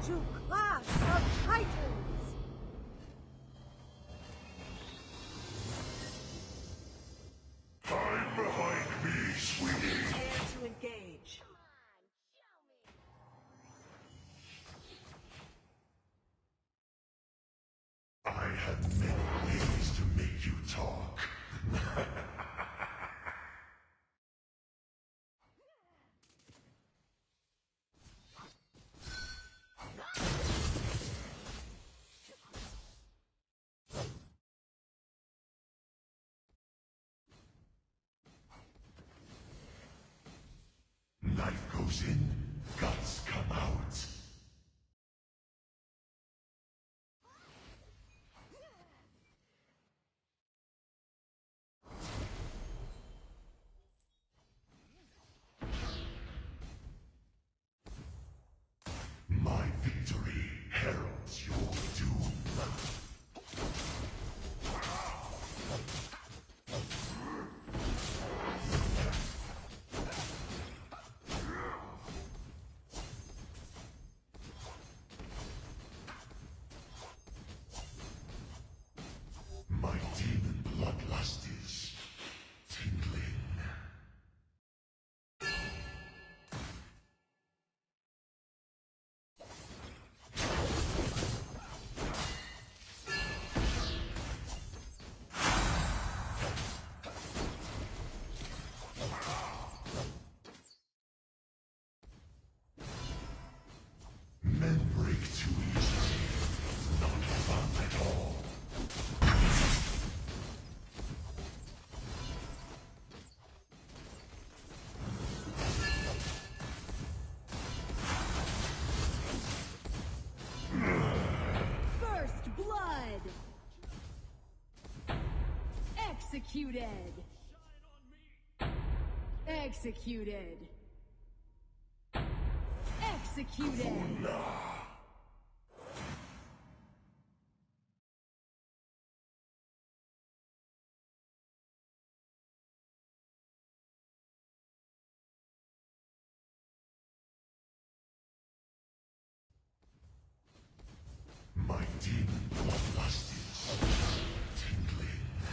to Clash of Titans! Time behind me, sweetie. Prepare to engage. I have many ways to make you talk. Knife goes in, guts come out. My victory heralds your doom. My demon bloodlust is tingling. Men break too easily. Not fun at all. First blood! Executed! Executed! Executed! My demon bloodlust is tingling.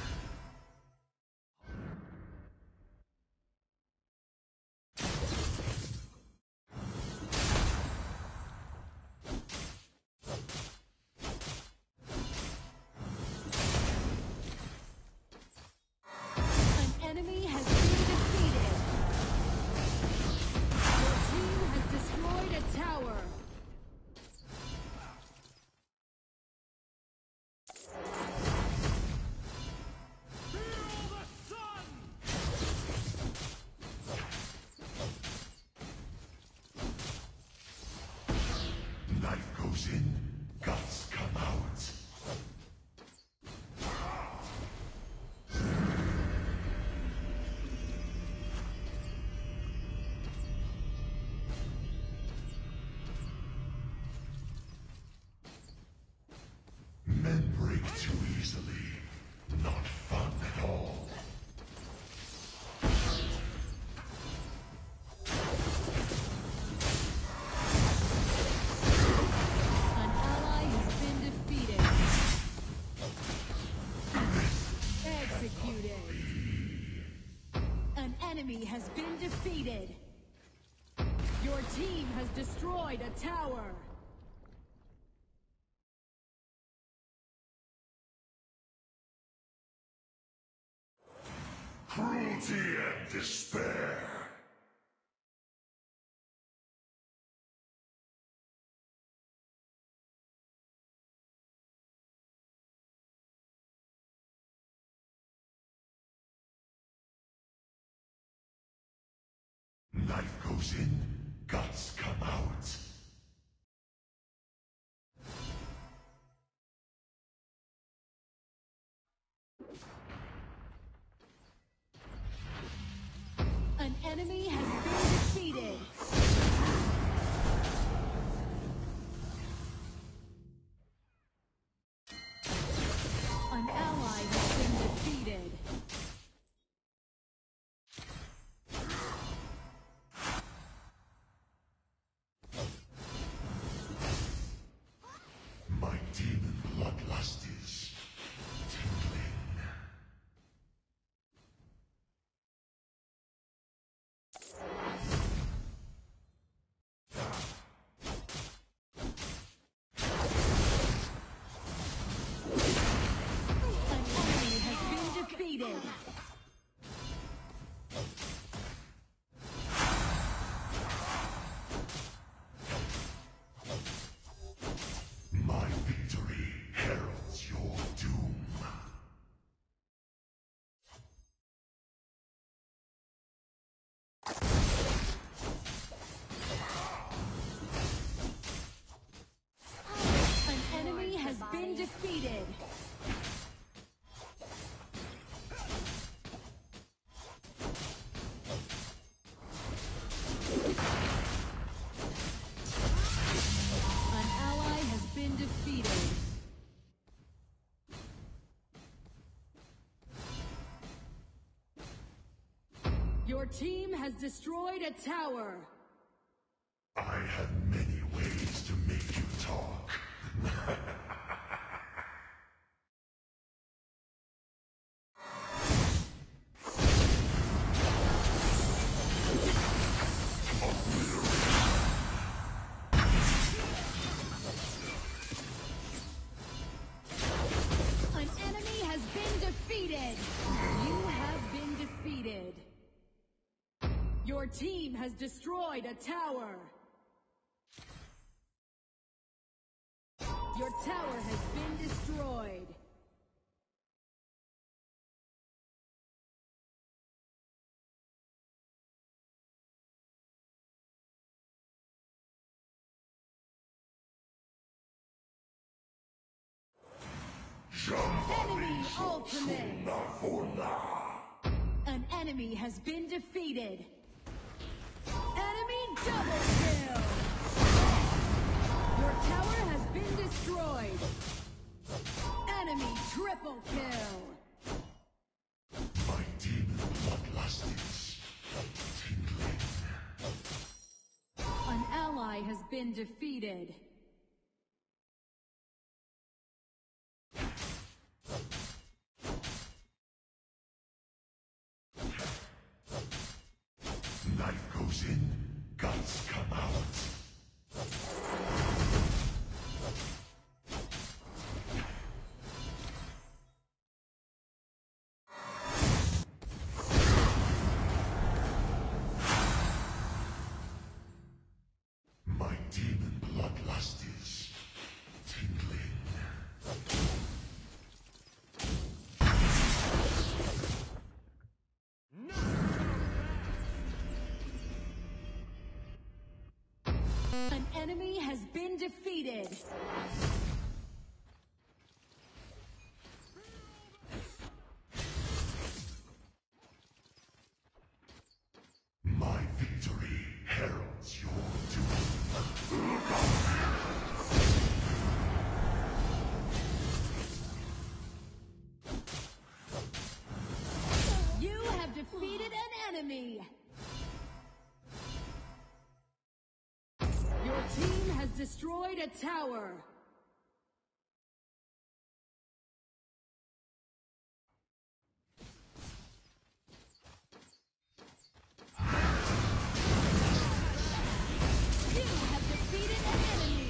An enemy has been defeated! Your team has destroyed a tower! Knife goes in, guts come out. Men break too easily. Not fun at all. An ally has been defeated. Executed. An enemy has been defeated. Your team has destroyed a tower. Cruelty and despair. Knife goes in, guts come out. An enemy has been defeated. An ally has been defeated. Your team has destroyed a tower. I have many ways to make you talk. An enemy has been defeated. You have been defeated. Your team has destroyed a tower. Your tower has been destroyed. Enemy ultimate. An enemy has been defeated. Enemy double kill. Your tower has been destroyed. Enemy triple kill. My demon bloodlust is tingling. An ally has been defeated. Knife goes in, guts come out. My demon bloodlust is tingling. An enemy has been defeated. My victory heralds your doom. You have defeated an enemy. Your team has destroyed a tower. You have defeated an enemy.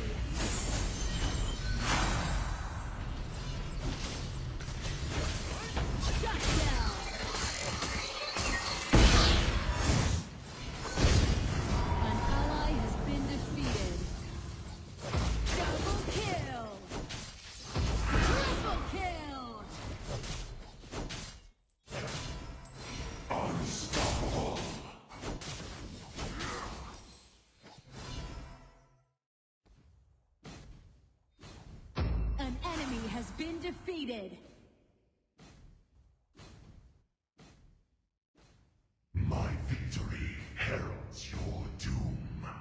Shut down. An ally has been defeated. Double kill. Triple kill. Unstoppable. An enemy has been defeated. My victory heralds your doom.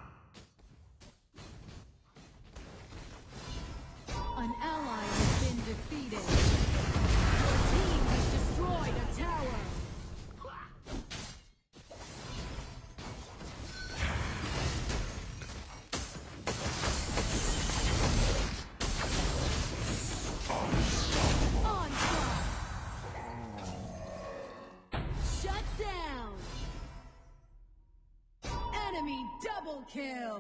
An ally has been defeated. Your team has destroyed a tower. Onslaught. Shut down. Enemy double kill.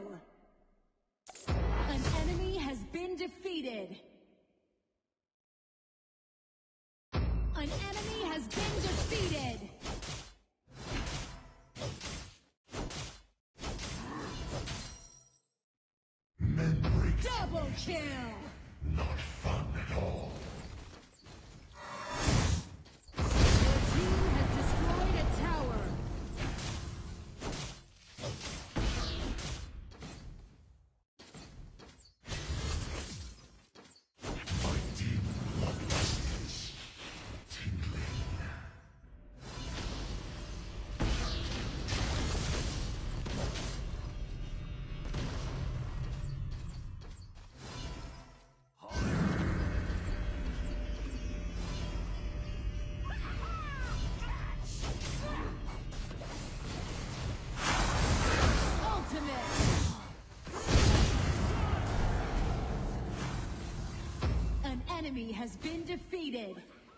An enemy has been defeated. An enemy has been defeated. Men break Double kill. not fun at all. Your team has destroyed a tower. My demon bloodlust is tingling. has been defeated.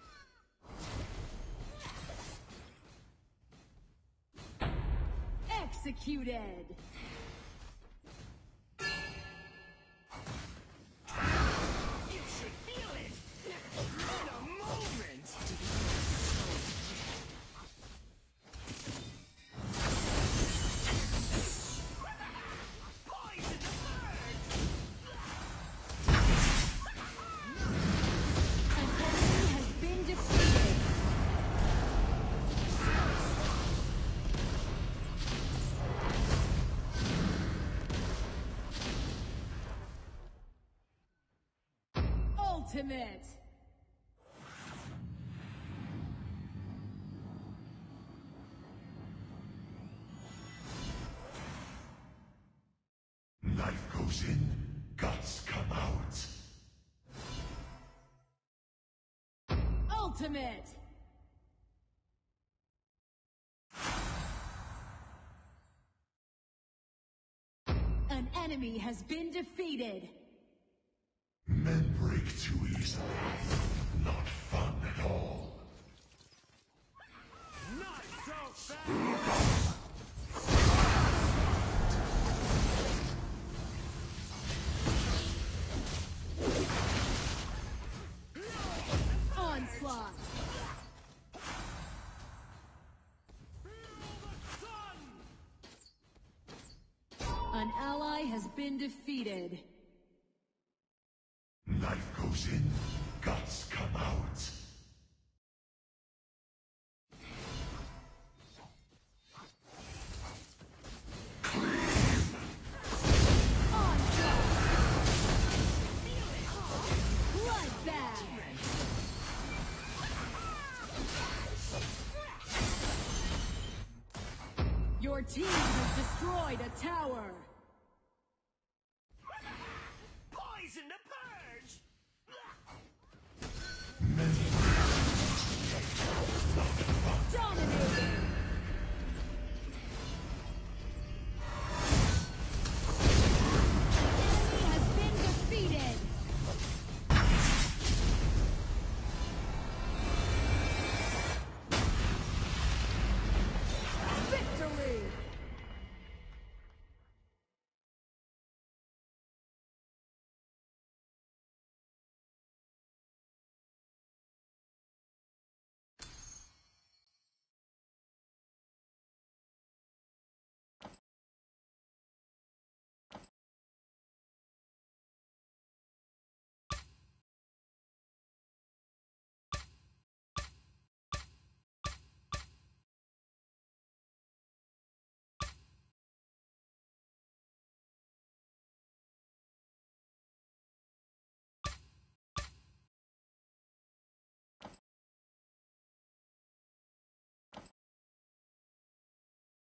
Executed. You should feel it in a moment. Poison the bird. An enemy has been defeated. Ultimate. Knife goes in, guts come out. Ultimate. An enemy has been defeated. Men break too easily. Not fun at all. Not so fast. Onslaught. An ally has been defeated. Knife goes in, guts come out. Onslaught. Bloodbath. Your team has destroyed a tower.